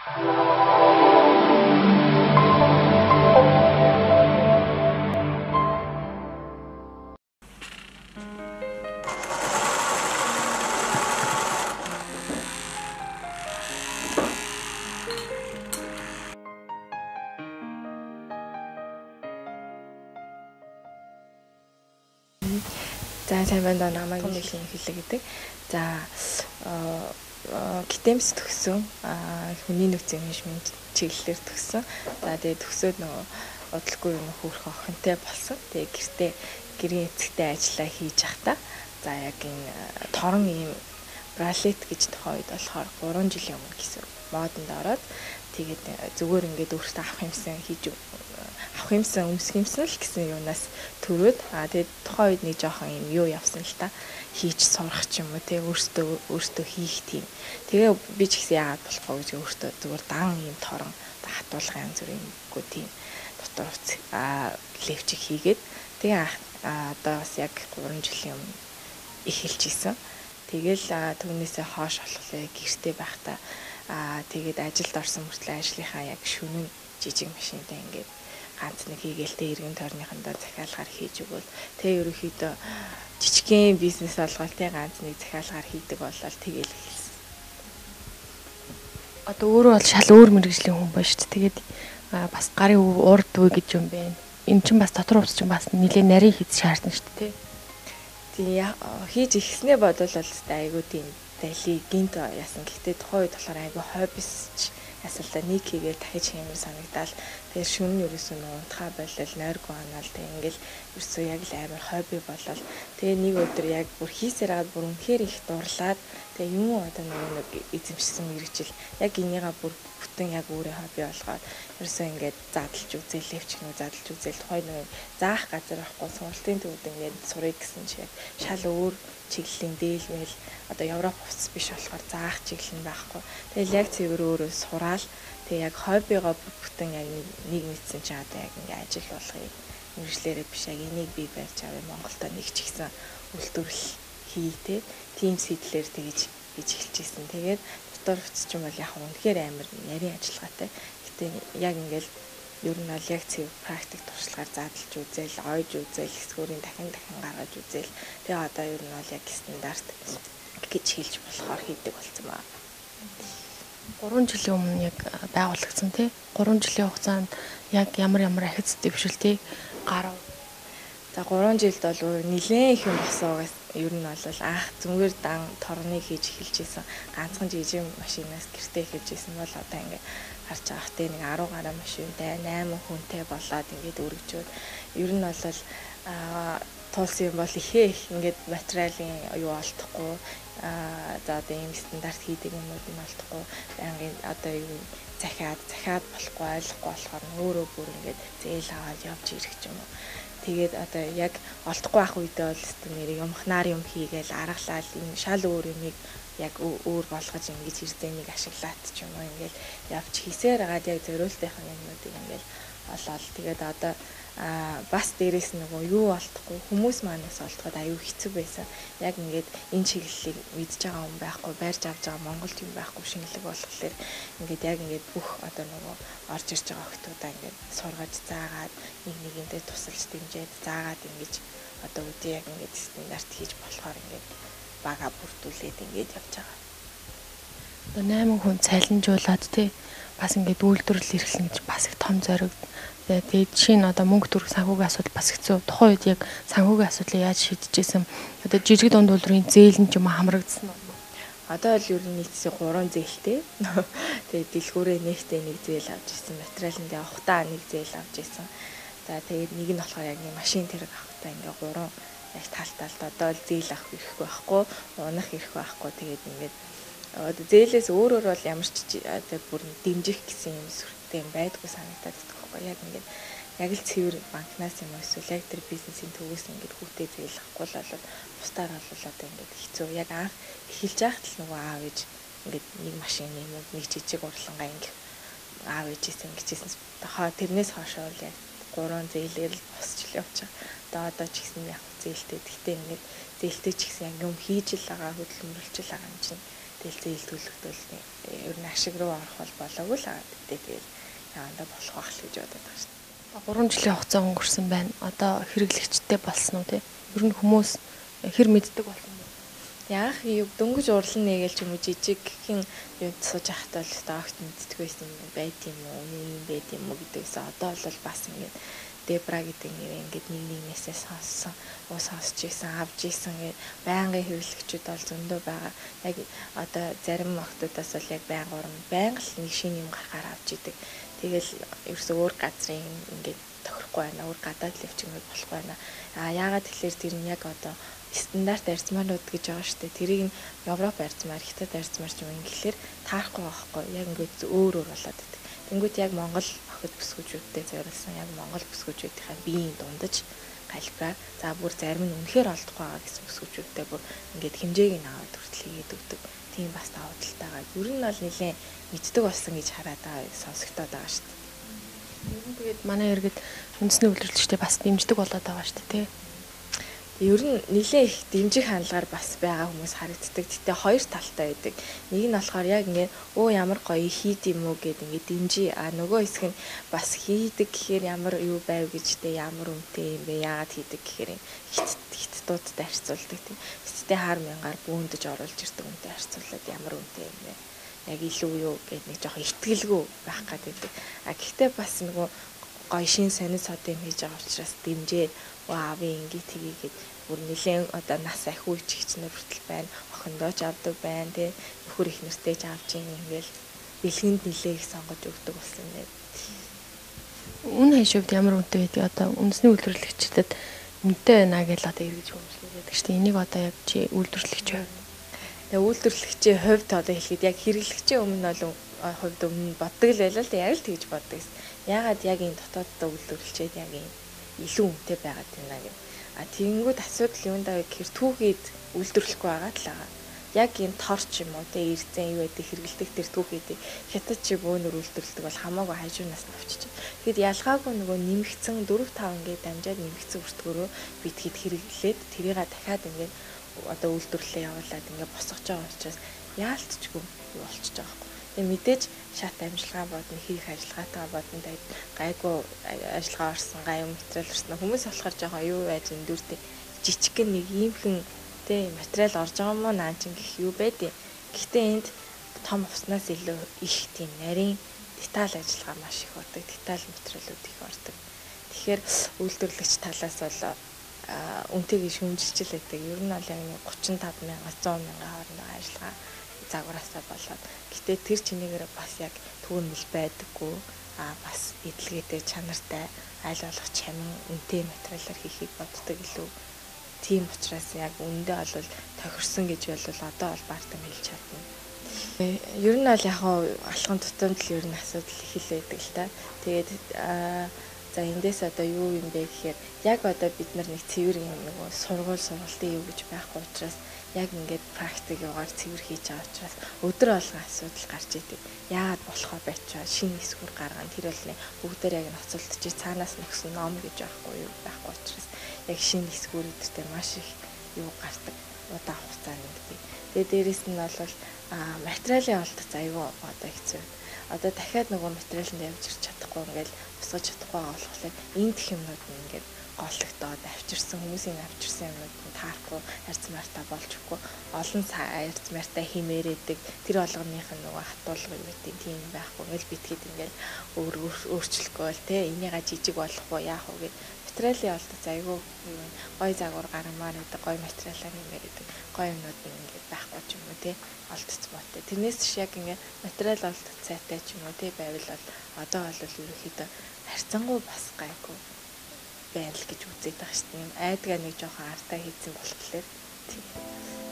За сайн байна даа намайг нэлийн хэлээ гэдэг. За гитэмс төгсөн хүний нөөцийн менежмент чиглэлээр төгсөн. За тэгээд төгсөөд нөгөө бодлоггүй юм хөөрөх охинтой болсон. Тэгээд гэрийн эцэгтэй ажиллаа хийж явахдаа за яг энэ торон ийм бралет гэж тухайн үед болохоор 3 жилийн өмнө гэсэн модонд ороод тэгээд зүгээр ингээд өөртөө авах юмсан өмсөх юмсан л гэсэн юунаас төрөөд тэгээд тухайн үед нэг жоохон юм юу явсан л та хийж сурах ч юм уу тий өөртөө хийх тийм. Тэгээ би ч гэсэн яагаад болохгүй гэж өөртөө зүгээр дан юм торон хатуулгын янз бүрийн юмгүй тийм дотор левчиг хийгээд тэгээ одоо бас яг 3 жилийн өмнө эхэлж исэн. Тэгэл түүнээсээ хоош болохлаа гэртээ байхдаа тэгээд ажилд орсон мөртлөө ажлынхаа яг шөнө жижиг машинтай ингээд ганц нэг хийгээлтэй иргэн тойрныхандаа захиалгаар хийж өгвөл тэг ерөөхдөө жижигхэн бизнес олгол тэг ганц нэг захиалгаар хийдэг болол тэгэл эхэлсэн. Одоо өөрөө бол шал өөр мэргэжлийн хүн байна шүү дээ. Тэгээд бас гарын урд үе гэж юм байна. Энэ чинь бас дотор ус чинь бас нэлээд нарийн хийц шаардна шүү дээ. Тийм хийж ихснээ бодвол л айгуу тийм дали гинт яасан. Гэхдээ тухайн үед болохоор айгуу хоббис ясалта нэг хийгээл дахиж хиймээр санагдал. Тэгээд шөнө ерөөсөө унтахаа болол нойргүй анаал тэг ингээл ерөөсөө яг л амар хобби болол. Тэгээ нэг өдөр яг бүр хийсээр агаад бүр үнэхээр их дурлаад тэгээ юм одоо нэг эзэмшсэн мэрэгжил яг энийгээ бүр бүтэн яг өөрөө хобби болгоод ерөөсөө ингээд задлж үзэл левчгнүү задлж үзэл тухайн нэг заах газар байхгүй сургалтын төвд ингээд сурыг гэсэн чи шал өөр чиглэлийн дээлмэл одоо Европ хувцас биш болохоор заах чиглэл нь байхгүй. Тэгэл яг цэвэр өөрөө сураал тэг яг хоббигоо бүтэн яг нэг мэдсэн чи одоо яг ингээд ажил болгоё. Мэргэжлэрээ биш яг энийг би барьж авъя Монголдо нэг ч ихсэн үйлдвэрлэл хийтэй тим сэтлэр тэгж хийж эхэлчихсэн. Тэгээд дотор хувцас ч юм бол яг үнэхээр амар нарийн ажиллагаатай. Гэтэ яг ингээд ер нь бол яг цэвэр практик туршлагаар задлж үзэл, ойж үзэл, хэсгүүрийн дахин гаргаж үзэл. Тэгээ одоо ер нь бол яг стандарт гэж хэлж болохоор хийдэг болсон баа. 3 жилийн өмнө яг байгуулагдсан тий. 3 жилийн хугацаанд яг ямар ахиц дэвшилтийг гарав. За 3 жилд бол нэлээд их юм босоогоос ер нь бол зүгээр дан торныг хийж эхэлж исэн. Ганцхан жижиг машинаас гэртээ эхэлж исэн бол одоо ингээд харж байгаа хтэй нэг 10 гаруй машинтай 8 хүнтэй болоод ингээд өргөжөөд ер нь бол тулсан юм бол ихээ их ингээд материалын юу олдохгүй за одоо ийм стандарт хийдэг юмуд нь олдохгүй байнгын одоо юу захиад болохгүй ойлгохгүй болохоор өөрөө бүр ингээд зээл аваад явж ирэх юм уу. Тэгээд одоо яг олдохгүй ах үедээ бол нэр юмхнаар юм хийгээл аргалал энэ шал өөр юмыг яг өөр болгож ингэж эрдэнэгийг ашиглаад ч юм уу ингээл явж хийсээр агаад яг зориултынхаа юмнуудыг ингээл олоод тэгээд одоо бас дээрээс нөгөө юу олдохгүй хүмүүс манаас олдоход аюу хэцүү байсан. Яг ингээд энэ чиглэлийг мэдж байгаа хүн байхгүй, байрж авч байгаа Монголд юм байхгүй шинэлэг болохоор ингээд яг ингээд бүх одоо нөгөө орж ирж байгаа хүмүүсээ ингээд сургаж заагаад нэгнийгээрээ тусалж дэмжиж заагаад ингэж одоо үгүй яг ингээд стандарт хийж болохоор ингээд бага бүрдүүлээд ингээд явж байгаа. Одоо 8 хүн цалинжуулаад тий бас ингээд үйлдвэрлэл эрхлэнэ гэж бас их том зориг. Тэгээд жишээ нь одоо мөнгө төрөх санхүүгийн асуудал бас хэцүү. Тухайн үед яг санхүүгийн асуудлыг яаж шийдэжсэн? Одоо жижиг дунд үйлдвэрийн зээл нь ч юм хамрагдсан уу? Одоо л ер нь нийтсээ 3 зээлтэй. Тэгээд дэлгүүрээ нэгтэй нэг зээл авч ирсэн, материаланд явахдаа нэг зээл авч ирсэн. За тэгээд нэг нь болохоор яг нэг машин тэрэг авахдаа ингээ 3 яг талталт одоо л зээл авах ирэхгүй байхгүй, унах ирэхгүй байхгүй. Тэгээд ингээд одоо зээлээс өөрөөр бол ямар ч одоо бүр дэмжих гэсэн юм сүртэй юм байдгүй санагдаад байна. Яг ингээд яг л цэвэр банкнаас юм эсвэл яг тэр бизнесийн төвөөс ингээд хүүтэй зээл авахгүй л бол бусдаар бол одоо ингээд хэцүү. Яг анх эхэлж байхад л нөгөө аав ээж ингээд нэг машин юм нэг жижиг урлагаа ингээд аав ээжээс ингэжсэн. Тэрнээс хойшоо л яг 3 зээлээр л босч л явж байгаа. Одоо ч гэсэн яг зээлтэй. Гэхдээ ингээд зээлтэй ч гэсэн яг юм хийж л байгаа хөдөлмөрлж л байгаа юм чинь Тэгэл зээл төлөвтөл ер нь ашиг руу орох бол болоогүй л аа. Тэгэл яанда болох байх л гэж бодоод байгаа шүү дээ. 3 жилийн хугацаа өнгөрсөн байна. Одоо хэрэглэгчтэй болсон уу те? Ер нь хүмүүс хэр мэддэг болсон бэ? Яах юу дөнгөж урлан нэгээл ч юм уу жижигхэн юм сууж ахт бол огт мэддэг байсан байт юм уу? Ийм байт юм уу гэдэгээс одоо бол бас ингээд Дебра гэдэг нэр ингээд нэг нэгнээсээ сонссон, сонсч ийсэн, авч ийсэн гэ байнгын хэрэглэгчүүд бол зөндөө байгаа. Яг одоо зарим охтуудаас бол яг байнга л нэг шинэ юм гарахаар авч идэг. Тэгэл ерөөсөө өөр газрын ингээд тохирохгүй байна. Өөр гадаад левчгнүүд болохгүй байна. Яагаад тэгэхээр тэр нь яг одоо стандарт арзмаанууд гэж байгаа шүү дээ. Тэрийг нь Европ арзмаар, Хятад арзмаар ч юм ингээхээр таарахгүй байхгүй. Яг ингээд өөр болоод идэг. Тэнгүүд яг Монгол охид бүсгүүчүүдтэй зориулсан яг Монгол бүсгүүчүүдийнхээ биеийн дундаж галбираар за бүр зарим нь үнэхээр олдохгүй байгаа гэсэн бүсгүүчүүдтэй бүр ингээд хэмжээг нь аваад хүртэл хийгээд өгдөг. Тийм бас давуу талтайгаа. Ер нь бол нэлээд мэддэг болсон гэж хараад байгаа сонсогдоод байгаа шүү дээ. Ер нь тэгээд манай иргэд үндэсний үйлдвэрлэгчтэй бас дэмждэг болоод байгаа шүү дээ, тий. Ер нь нэлээд их дэмжих хандлагаар бас байгаа хүмүүс харагддаг. Гэтэ хоёр талтай байдаг. Нэг нь болохоор яг ингээд ямар гоё хийд юм уу гэд ингээд дэмжиж нөгөө хэсэг нь бас хийдэг гэхээр ямар юу байв гэжтэй ямар үнэтэй юм бэ яагаад хийдэг гэхээр хиттуудтай харьцуулдаг тийм. Хиттэй хар мянгаар бүүндэж оруулж ирдэг үнэтэй харьцуулаад ямар үнэтэй юм бэ. Яг илүү юу гэд нэг жоохон итгэлгүй байх гэдэг. Гэхдээ бас нөгөө гоё шин сонир содын хийж байгаа учраас дэмжээд би ингээд тгийгээд бүр нэлээд одоо нас ахиу ичгчнэр хүртэл байна. Охиндоо ч авдаг байна тий. Нөхөр их нэртэй ч авч ингээл бэлгэнд нэлээд их сонгож өгдөг болсон юм. Үн хашивд ямар үнэтэй байдаг одоо үндэсний үйлдвэрлэгчдэд үнэтэй байна гэж одоо эргэж хүмүүжлээд байдаг шүү дээ. Энийг одоо яг чи үйлдвэрлэгч байв. Тэгээ үйлдвэрлэгчийн хувьд одоо хэлэхэд яг хэрэглэгчийн өмнө бол хувьд өмнө боддог л байлаа л да яг л тэгж боддог. Ягаад яг энэ дотооддоо үйлдвэрлэгчээд яг энэ илүү үнэтэй байгаад байна гэх. Тэгэнгүүт асуудал юундаа вэ гэхээр түүхийд үйлдвэрлэхгүй байгаа л байгаа. Яг энэ торч юм уу те эрзэн юу гэдэг хэрэгэлдэг тэр түүхийд хятад чи бөөнөр үйлдвэрлэдэг бол хамаагүй хажуунаас нь авчиж. Тэгэд ялгаагүй нөгөө нэмэгдсэн 4-5 ингээд дамжаад нэмэгдсэн бүртгөрөө битгэд хэрэглээд тэрийг дахиад ингээд одоо үйлдвэрлэлээ явуулаад ингээд босгож байгаа учраас яалтчгүй юу болчихж байгаа юм. Тэгээ мэдээж шат амжилгаа бодно хийх ажиллагаатайгаа бодно тэгээд гайгүй ажиллагаа орсон гай материал орсон хүмүүс болохоор жоохон юу байж эндүртэй жижигхэн нэг иймхэн тэ материал орж байгаа мó наачин гэх юу байдیں۔ Гэхдээ энд том уснаас илүү их тийм нарийн деталь ажиллагаа маш их ордог, деталь материалууд их ордог. Тэгэхээр үйлдвэрлэгч талаас бол үнэтэйг шүүмжилж л байдаг. Ер нь бол яг 35,000 100,000 хоорондоо ажиллагаа загвараасаа болоод гэтээ тэр чинээгээр бас яг түүнэл байдаггүй бас эдлгээтэй чанартай аль болох чамин үнэтэй материалаар хийхийг боддог илүү. Тийм учраас яг үндэ бол тохирсон гэж бол одоо бол бартам хэлж чадна. Ер нь бол яг алхам тутамд л ер нь асуудал их л байдаг л та. Тэгээд за эндээс одоо юу юм бэ гэхээр яг одоо бид нар нэг цэвэр нэг сургалтын юу гэж байхгүй учраас яг ингээд практик яваар цэвэр хийж байгаа учраас өдөр болгон асуудал гарч идэг. Яагаад болохоо байчаа шинэ эсвэр гаргана тэр бол бүгдээр яг ноцолдож цаанаас нөхсөн ном гэж байхгүй юу байхгүй учраас яг шинэ эсвэр өдөртэй маш их юу гардаг удаан хугацаанд гэдэг. Тэгээ дээрэс нь бол материалын олдоц аюу одоо хэцүү. Одоо дахиад нөгөө материалд явж ирч чадахгүй ингээд босгож чадахгүй байгаа болохоор энэ дэх юмнууд нь ингээд голлогдоод авчирсан хүмүүсийн авчирсан юмнууд нь таарахгүй арзмаартай болж өгөхгүй олон арзмаартай химээрээдэг тэр олгоных нь нөгөө хатуулга юу гэдэг тийм байхгүй ингээл битгэд ингээл өөрчлөхгүй л те энийга жижиг болохгүй яах вэ гэд материалын олдоц аюу гой загвар гаргамаар гэдэг гой материалаар нэмэр гэдэг гой юмнууд нь ингээд байхгүй ч юм уу те олдоц боттой тэрнээс ч яг ингээд материал олдоц сайтай ч юм уу те байвал бол одоо бол ерөөхдөө харьцангуй бас гайгүй байл гэж үзээд байгаа шүү дээ. Айдгаа нэг жоохон артаа хийцэн болохоор тийм.